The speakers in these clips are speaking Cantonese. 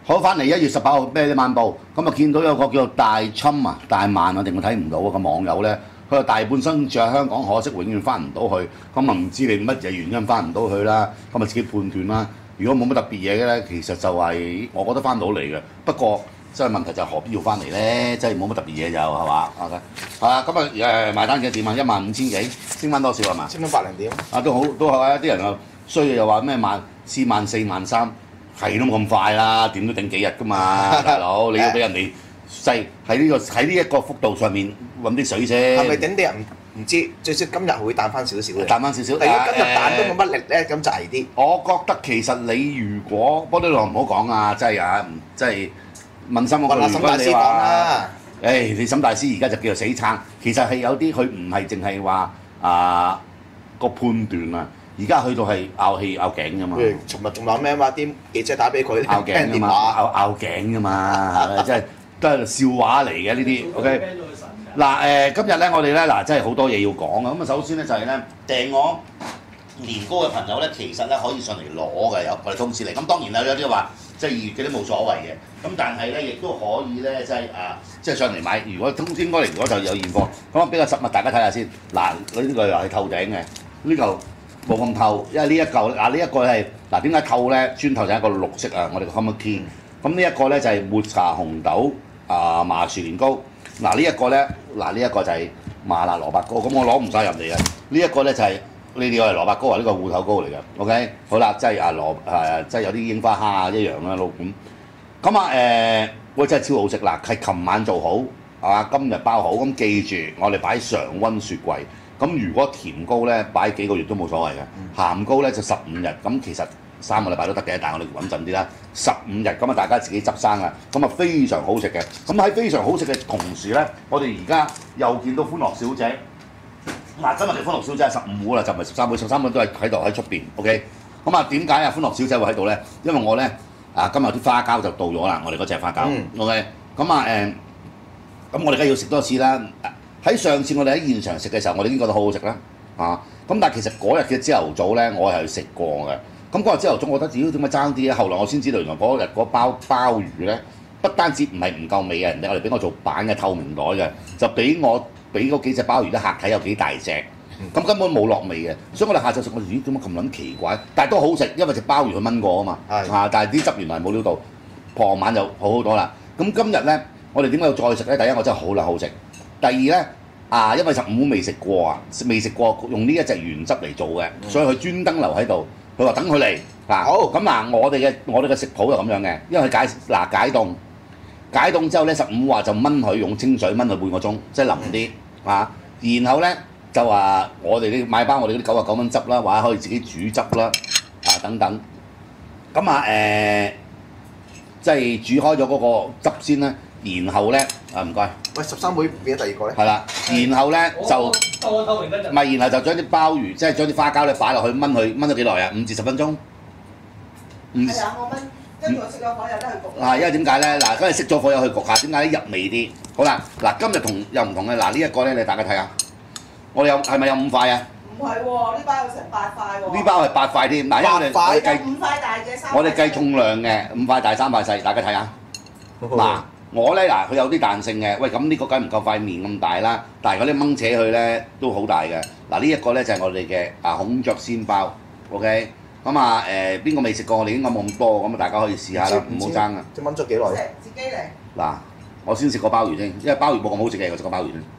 好，翻嚟1月18號咩晚報，咁啊見到有個叫大侵啊、大萬啊，定我睇唔到啊個網友咧，佢話大半生住喺香港，可惜永遠翻唔到去，咁啊唔知你乜嘢原因翻唔到去啦，咁啊自己判斷啦。如果冇乜特別嘢嘅咧，其實就係我覺得翻到嚟嘅，不過真係問題就係何必要翻嚟咧？真係冇乜特別嘢就係嘛？OK，係啊，咁啊埋單幾點啊？15000幾，升翻多少係嘛？ 升翻百零點。 啊都好啊！啲人啊衰又話咩4萬4萬3。係都冇咁快啦，點都頂幾日㗎嘛，大佬！你要俾人哋細喺呢一個幅度上面揾啲水先。 係咪頂啲人唔知？最少今日會彈翻少少嘅。 彈翻少少。 但如果今日彈都冇乜力咧，咁就係啲。 我覺得其實你如果波多羅唔好講啊，真係啊，即係問心嗰句，如果你話，你沈大師而家就叫做死撐，其實係有啲佢唔係淨係話個判斷啊。而家去到係拗氣拗頸㗎嘛。 尋日仲話咩嘛？啲記者打俾佢拗頸㗎嘛，拗頸㗎嘛，即係都係笑話嚟嘅呢啲。OK， 嗱今日咧我哋咧嗱真係好多嘢要講啊。咁啊首先咧就係咧訂我年糕嘅朋友咧，其實咧可以上嚟攞嘅，有我哋通知你。咁當然啦，有啲話即係2月嘅都冇所謂嘅。咁但係咧亦都可以咧即係上嚟買。如果應該嚟講就有現貨。咁啊比較實物，大家睇下先。嗱，呢個又係透頂嘅，呢嚿。冇咁透，因為呢一嚿呢一個係點解透咧？磚頭就係一個綠色啊，我哋個 common key。咁呢一個咧就係抹茶紅豆麻薯年糕。呢一個咧呢一個就係麻辣蘿蔔糕。咁我攞唔晒入嚟嘅。呢一個咧就係呢啲係蘿蔔糕啊，呢個芋頭糕嚟嘅。OK， 好啦，即係即係有啲櫻花蝦一樣啦，咁喂真係超好食嗱，係琴晚做好係嘛？今日包好，咁記住我哋擺常溫雪櫃。咁如果甜糕咧擺幾個月都冇所謂嘅，鹹糕咧就15日，咁其實3個禮拜都得嘅，但係我哋穩陣啲啦，15日咁啊大家自己執生啊，咁啊非常好食嘅。咁喺非常好食嘅同時咧，我哋而家又見到歡樂小姐，今日嚟歡樂小姐係15壺啦，就唔係13壺，13壺都係喺度喺出邊 ，OK。咁啊點解啊歡樂小姐會喺度咧？因為我咧今日啲花膠就到咗啦，我哋嗰隻花膠，OK。咁咁我哋梗係要食多次啦。喺上次我哋喺現場食嘅時候，我哋已經覺得好好食啦，咁但係其實嗰日嘅朝頭早咧，我係食過嘅。咁嗰日朝頭早，我覺得點解爭啲咧？後來我先知道原來嗰日嗰包鮑魚咧，不單止唔係唔夠味嘅，人哋我哋俾我做板嘅透明袋嘅，就俾嗰幾隻鮑魚啲客睇有幾大隻，咁根本冇落味嘅。所以我哋下晝食我哋點解咁撚奇怪？但係都好食，因為隻鮑魚佢炆過啊嘛，但係啲汁原來冇料到。傍晚就好好多啦。咁今日咧，我哋點解要再食咧？第一我真係好撚好食。第二咧，因為15壺未食過啊，未食過用呢一隻原汁嚟做嘅，所以佢專登留喺度。佢話等佢嚟好咁我哋嘅食譜就咁樣嘅，因為佢解凍之後咧15話就炆佢，用清水炆佢半個鐘，即係腍啲然後咧就話我哋買包我哋嗰啲99蚊汁啦，或者可以自己煮汁啦等等。咁即係煮開咗嗰個汁先啦，然後咧唔該。 喂，13妹變咗第二個咧？ 係啦，然後咧就唔係，然後就將啲鮑魚，即係將啲花膠咧擺落去炆佢，炆咗幾耐啊？5至10分鐘。 係啊，我炆，跟住我熄咗火，有得去焗。 因為點解咧？嗱，跟住熄咗火有去焗下，點解咧入味啲？好啦，嗱，今日又唔同嘅，嗱呢一個咧，你大家睇下，我哋係咪有5塊啊？ 唔係喎，呢包有成8塊喎。 呢包係8塊添，嗱，因為我哋計 5塊大嘅3塊細。 我哋計重量嘅5塊大3塊細，大家睇下。嗱。我咧佢有啲彈性嘅，喂咁呢個梗唔夠塊面咁大啦，但係嗰啲掹扯佢咧都好大嘅。嗱呢一個咧就係我哋嘅孔雀鮮包 ，OK。咁邊個未食過？我哋應該冇咁多，咁大家可以試下啦，唔好爭啊。 即炆咗幾耐？ 自己嚟。 嗱，我先食過鮑魚先，因為鮑魚冇咁好食嘅，我食過鮑魚先。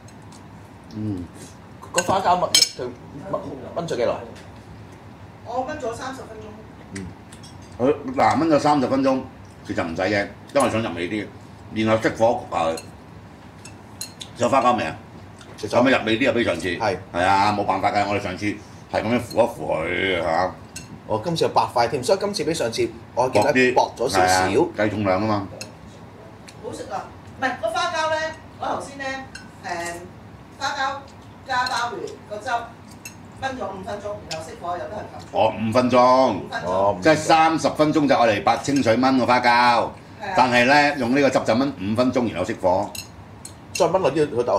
個花膠炆咗幾耐？ 我炆咗30分鐘。 嗱炆咗30分鐘，其實唔使嘅，因為想入味啲。然後熄火焗下佢，有花膠未啊？有咪入味啲啊？比上次係啊，冇辦法㗎，我哋上次係咁樣扶一扶佢嚇。 我今次有8塊添，所以今次比上次我記得薄咗少少。 計重量啊嘛。 好食啊！唔係個花膠咧，我頭先咧花膠加鮑魚個汁炆咗5分鐘，然後熄火有得去撳。 5分鐘。即係30分鐘就愛嚟白清水炆個花膠。但係咧，用呢個汁就炆5分鐘，然後熄火， 再炆落啲佢度。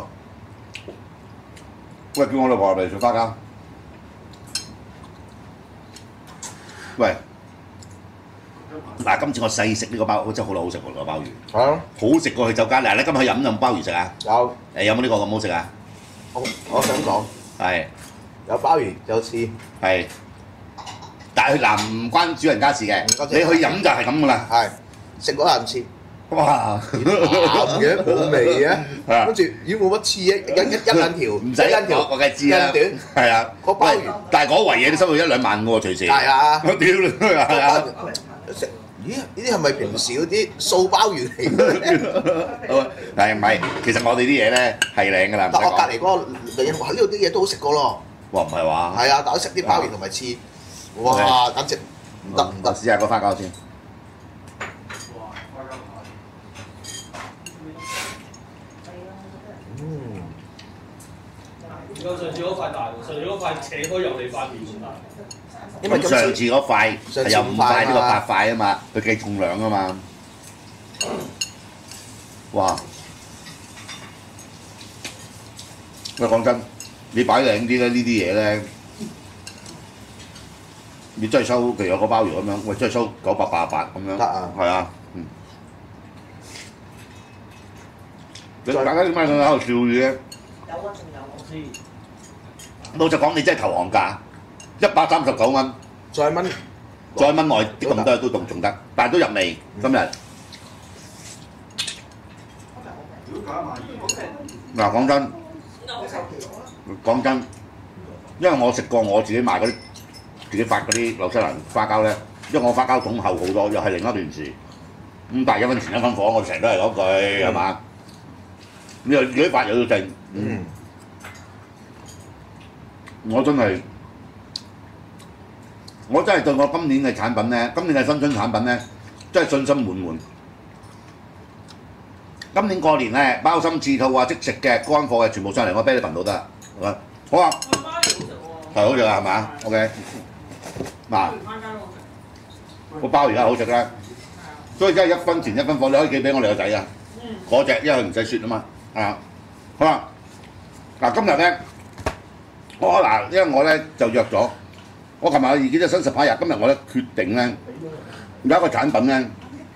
喂，叫我老婆嚟食花膠。喂， 嗱，今次我細食呢個鮑，真係好食喎個鮑魚， 係啊， 好食過去酒家。嗱，你今日去飲有冇鮑魚食啊？ 有。 誒有冇呢個咁好食啊？ 我想講係有鮑魚有翅， 係，但係嗱唔關主人家事嘅， 唔關主你去飲就係咁噶啦。 係食嗰啖翅， 哇！ 鹹嘅冇味啊， 啊跟住咦冇乜翅啊，一兩條， 唔使一兩條， 我梗係知啦， 一兩係啊， 個鮑魚但係嗰圍嘢都收到1-2萬喎隨時。 係啊， 我屌你係啊！ 食咦呢啲係咪平時嗰啲素鮑魚嚟嘅？ 係唔係？其實我哋啲嘢咧係靚㗎啦，唔使但我隔講。 離嗰個女人話呢度啲嘢都好食過咯， 哇唔係話？ 係啊，但我食啲鮑魚同埋翅，哇簡直唔得唔得， 試下個花膠先。 唔夠上次嗰塊大喎，上次嗰塊扯開入你塊面咁大。 因為咁上次嗰塊係有5塊，呢個8塊啊嘛，佢計重量啊嘛。哇！喂，講真，你擺靚啲咧，呢啲嘢咧，你真係收，譬如有個鮑魚咁樣，喂，真係收988咁樣。 得啊， 係啊，嗯。大家點解佢喺度笑嘅？ 有啊，仲有我知。 老實講，你真係投行價，139蚊， 再炆再炆耐啲咁多都仲得，但係都入味。今日嗱講真，講真，因為我食過我自己買嗰啲自己發嗰啲紐西蘭花膠咧，因為我花膠桶厚好多，又係另一段事。咁但係1分錢1分貨，我成日都係嗰句係嘛？你又自己發又要剩，我真係對我今年嘅產品咧，今年嘅新春產品咧，真係信心滿滿。今年過年咧，鮑參翅肚啊，即食嘅乾貨嘅全部上嚟，我啤你頻道得啦。好啊，係好食啊，係咪？OK， 嗱，個鮑而家好食啦，所以真係1分錢1分貨，你可以寄俾我哋個仔啊。嗰隻因為佢唔使雪啊嘛，啊，好啦，嗱今日咧，因為我咧就約咗，我琴日已經咗新18日，今日我咧決定咧有一個產品咧。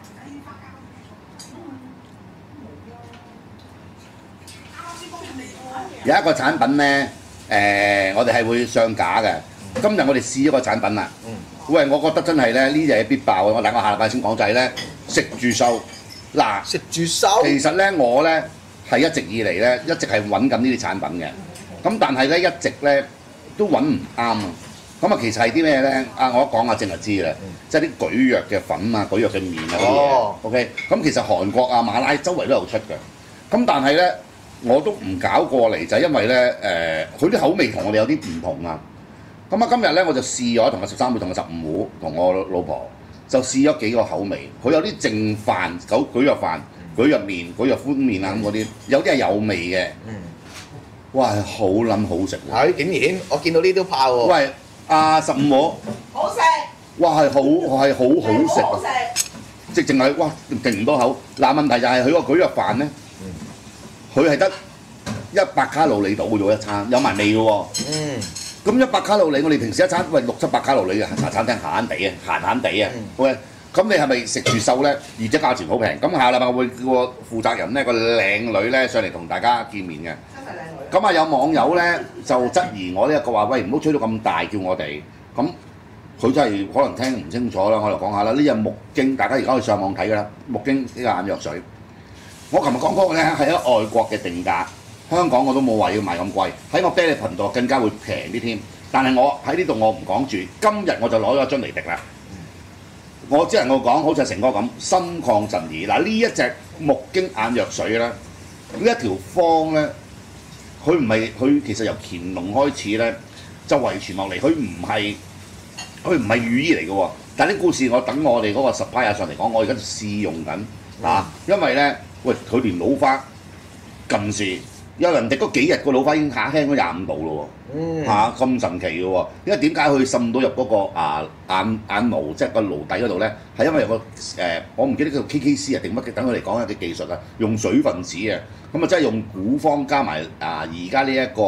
有一個產品咧，我哋係會上架嘅。今日我哋試一個產品啦。喂，我覺得真係咧呢隻嘢必爆啊！我下禮拜先講就係咧食住收。嗱， 食住收。 其實咧我咧係一直以嚟咧一直係揾緊呢啲產品嘅。咁但係咧一直咧都揾唔啱啊。咁啊其實係啲咩咧？我一講阿正就知啦，即係啲蒟蒻嘅粉啊、蒟蒻嘅麵啊嗰啲嘢。OK， 咁其實韓國啊、馬拉周圍都有出嘅。咁但係咧。我都唔搞過嚟就係因為咧佢啲口味同我哋有啲唔同啊。咁啊今日咧我就試咗同個13妹同個15糊同我老婆就試咗幾個口味，佢有啲淨飯、蒟蒻飯、蒟蒻麵、蒟蒻寬麵啊咁嗰啲，有啲係有味嘅。哇，好撚好食喎！ 係竟然我見到呢都怕喎。 喂，阿15糊， 好食。 哇係好食好食。 直情係哇勁唔多口。嗱問題就係佢個蒟蒻飯咧。佢係得100卡路里到嘅喎一餐，有埋味嘅喎。咁100卡路里，我哋平時一餐喂600-700卡路里嘅茶餐廳閒地啊，閒地啊。喂，咁你係咪食住瘦咧？而且價錢好平。咁下禮拜我會叫個負責人咧個靚女咧上嚟同大家見面嘅。 真係靚女。 咁啊有網友咧就質疑我呢一個話，喂唔好吹到咁大叫我哋。咁佢真係可能聽唔清楚啦，我就講下啦。呢隻木經，大家而家可以上網睇㗎啦。木經呢個眼藥水。我琴日講嗰個咧係喺外國嘅定價，香港我都冇話要賣咁貴，喺我啤梨頻道更加會平啲添。但係我喺呢度我唔講住，今日我就攞咗樽嚟滴啦。我只能夠講，好似成哥咁，心曠神怡。嗱呢一隻木經眼藥水咧，呢一條方咧，佢其實由乾隆開始咧就遺傳落嚟，佢唔係御醫嚟嘅喎。但係啲故事我等我哋嗰個supplier上嚟講，我而家試用緊啊，因為咧。喂，佢連老花近視，有人滴嗰幾日個老花已經下輕咗25度咯喎，咁神奇嘅喎。因為點解佢滲到入嗰個眼毛，即係個顱底嗰度咧？係因為有個我唔記得叫 KKC 啊定乜嘅，等佢嚟講下啲技術啊，用水分子啊，咁啊真係用古方加埋而家呢一個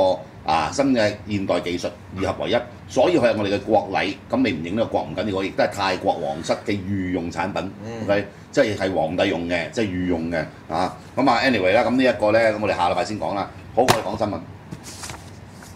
新嘅現代技術二合為一，所以佢係我哋嘅國禮。咁你唔認呢個國唔緊要，亦都係泰國皇室嘅御用產品。OK， 即係皇帝用嘅，即係御用嘅咁啊 anyway 啦，咁呢一個咧，咁我哋下禮拜先講啦。好，我哋講新聞。